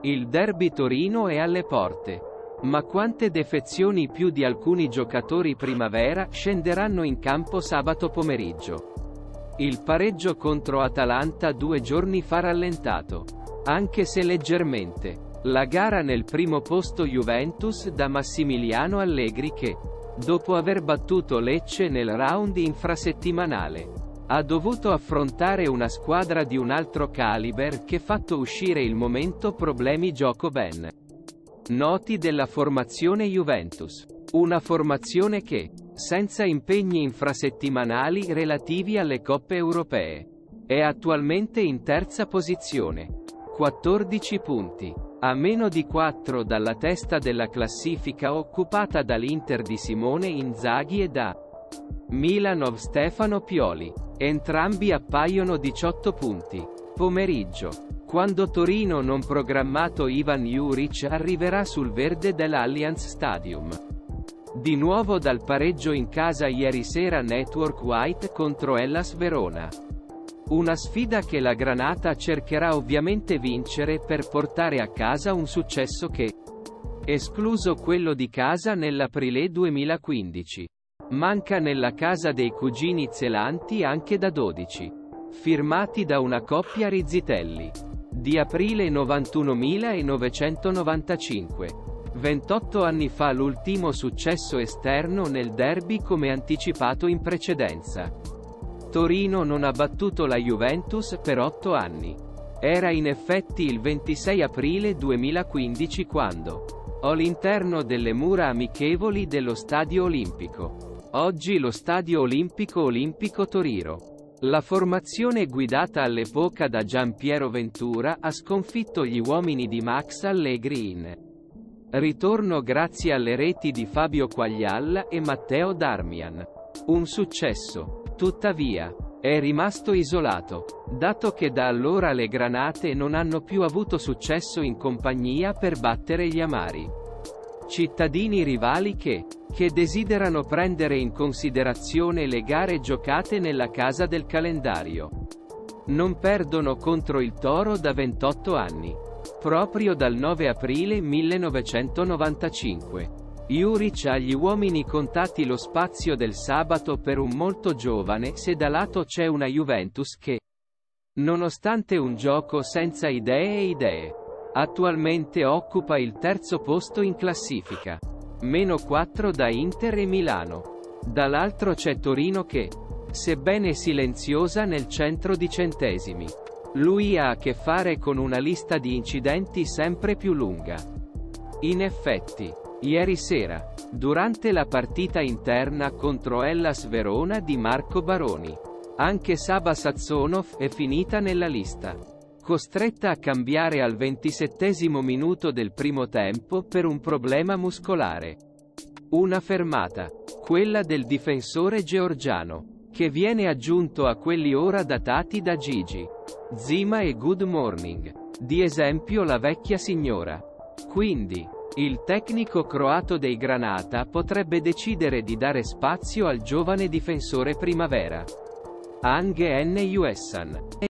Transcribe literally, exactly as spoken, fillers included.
Il derby Torino è alle porte. Ma quante defezioni più di alcuni giocatori primavera scenderanno in campo sabato pomeriggio? Il pareggio contro Atalanta due giorni fa rallentato, anche se leggermente, la gara nel primo posto Juventus da Massimiliano Allegri che, dopo aver battuto Lecce nel round infrasettimanale, ha dovuto affrontare una squadra di un altro caliber che fatto uscire il momento problemi gioco ben noti della formazione Juventus. Una formazione che, senza impegni infrasettimanali relativi alle coppe europee, è attualmente in terza posizione. quattordici punti. A meno di quattro dalla testa della classifica occupata dall'Inter di Simone Inzaghi e da Milanov Stefano Pioli. Entrambi appaiono diciotto punti. Pomeriggio. Quando Torino non programmato Ivan Juric arriverà sul verde dell'Allianz Stadium. Di nuovo dal pareggio in casa ieri sera Network White contro Hellas Verona. Una sfida che la Granata cercherà ovviamente vincere per portare a casa un successo che, escluso quello di casa nell'aprile duemilaquindici, manca nella casa dei cugini zelanti anche da dodici, firmati da una coppia Rizzitelli. Di aprile novantunomilanovecentonovantacinque. ventotto anni fa l'ultimo successo esterno nel derby come anticipato in precedenza. Torino non ha battuto la Juventus per otto anni. Era in effetti il ventisei aprile duemilaquindici quando, all'interno delle mura amichevoli dello Stadio Olimpico, oggi lo Stadio Olimpico Olimpico Torino, la formazione guidata all'epoca da Gianpiero Ventura ha sconfitto gli uomini di Max Allegri in ritorno grazie alle reti di Fabio Quaglialla e Matteo Darmian. Un successo, tuttavia, è rimasto isolato, dato che da allora le Granate non hanno più avuto successo in compagnia per battere gli amari cittadini rivali che, che desiderano prendere in considerazione le gare giocate nella casa del calendario. Non perdono contro il Toro da ventotto anni. Proprio dal nove aprile millenovecentonovantacinque. Juric ha agli uomini contati lo spazio del sabato per un molto giovane se da lato c'è una Juventus che, nonostante un gioco senza idee e idee, attualmente occupa il terzo posto in classifica. Meno quattro da Inter e Milano. Dall'altro c'è Torino che, sebbene silenziosa nel centro di centesimi, lui ha a che fare con una lista di incidenti sempre più lunga. In effetti, ieri sera, durante la partita interna contro Hellas Verona di Marco Baroni, anche Saba Satsonov è finita nella lista, costretta a cambiare al ventisettesimo minuto del primo tempo per un problema muscolare. Una fermata, quella del difensore georgiano, che viene aggiunto a quelli ora datati da Gigi, Zima e Good Morning, di esempio la vecchia signora. Quindi, il tecnico croato dei Granata potrebbe decidere di dare spazio al giovane difensore primavera. Ange N. Juessan.